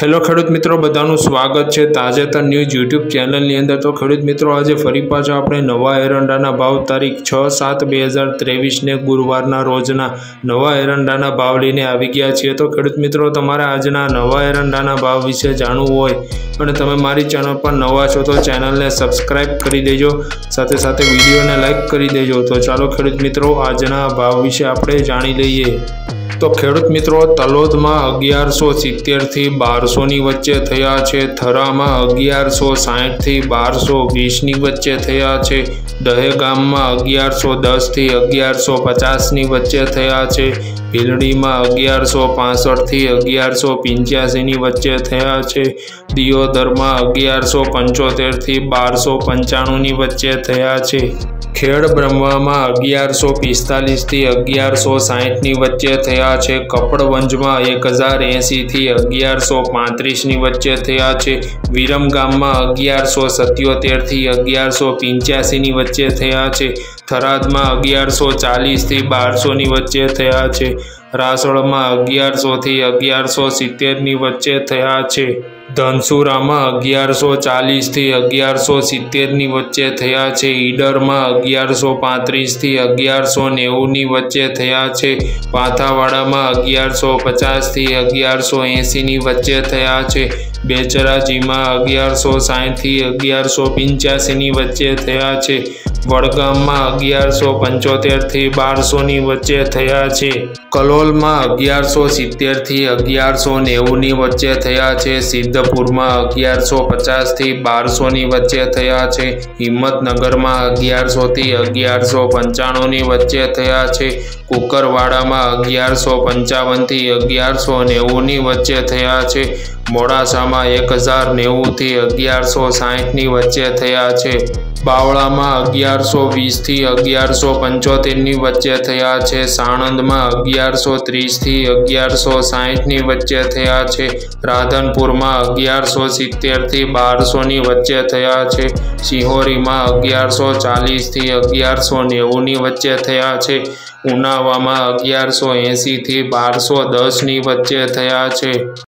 Hello खेडूत मित्रों, बधाનું સ્વાગત છે તાજેતર ન્યૂઝ યુટ્યુબ ચેનલની અંદર। તો ખેડૂત મિત્રો, આજે ફરી પાછા આપણે નવા એરંડાના ભાવ તારીખ 6/7/2023 ને ગુરુવારના રોજના નવા એરંડાના ભાવ લઈને આવી ગયા છીએ। તો ખેડૂત મિત્રો, તમારે આજના નવા એરંડાના ભાવ વિશે જાણવું હોય અને તમે મારી ચેનલ પર નવા છો તો ચેનલને સબસ્ક્રાઇબ કરી દેજો, સાથે સાથે વિડીયોને લાઇક કરી દેજો। તો ચાલો ખેડૂત મિત્રો, આજના ભાવ વિશે આપણે જાણી લઈએ। तो खेडूत मित्रों, तलोद में 1170 थी 1200 नी वच्चे थया छे। थरा में 1160 थी 1220 नी वच्चे थया छे। दहेगाम में 1110 थी 1150 नी वच्चे थया छे। भीलड़ी में 1165 थी 1185 नी वच्चे थया छे। दियोदर में 1175 थी 1295 नी वच्चे थया छे। खेड़ ब्रह्मा में 1145 थी 1160 नी वच्चे थया छे। कपड़वंज में 1080 थी 1135 नी वच्चे थया छे। विरमगाम में 1177 थी 1185 नी वच्चे थया छे। थराद में 1140 थी 1200 नी वच्चे थया छे। रासोड़ में 1100 थी 1170 नी वच्चे थया छे। धनसुरा में 1140 थी 1170 नी वच्चे थया छे। ईडर में 1135 थी 1190 नी वच्चे थया छे। पाथावाड़ा में 1150 थी 1180 नी वच्चे थया छे। बेचराजी में 1160 थी 1185 नी वच्चे थया छे। वडगाम में 1175 थी 1200 नी वच्चे थया छे। कलोल में 1170 थी 1190 नी वच्चे थया छे। सिद्धपुर में 1150 थी 1200 नी वच्चे थया छे। हिम्मतनगर में 1100 थी 1195 नी वच्चे थया छे। कुकरवाड़ा में 1155 थी 1190 नी वच्चे थया छे। मोड़ासा में 1090 थी 1160 नी वच्चे थया छे। बावड़ा में 1120 थी 1175 नी वच्चे थया छे। साणंद में 1130 थी 1160 नी वच्चे थया छे। राधनपुर में 1170 थी 1200 नी वच्चे थया छे। सिहोरी में 1140 थी 1190 नी वच्चे थया छे। उनावा में 1180 थी 1210 नी वच्चे थया छे।